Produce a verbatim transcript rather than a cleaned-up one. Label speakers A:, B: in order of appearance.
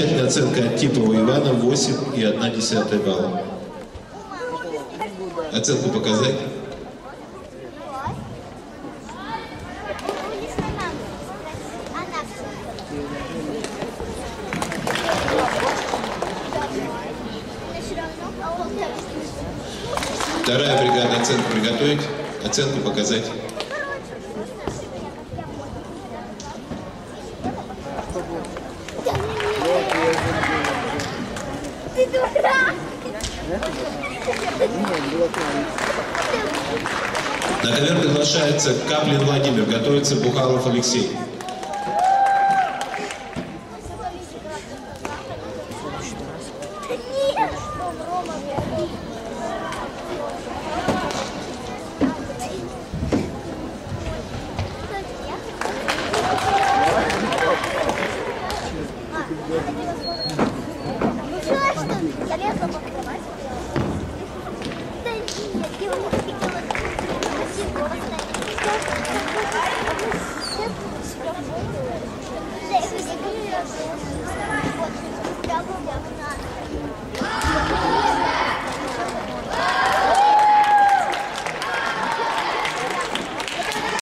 A: Окончательная оценка Антипова Ивана восемь и одна десятая балла. Оценку показать. Вторая бригада, оценку приготовить, оценку показать.
B: Ты дурак!
A: На ковер приглашается Каплин Владимир, готовится Бухалов Алексей.
B: Yeah.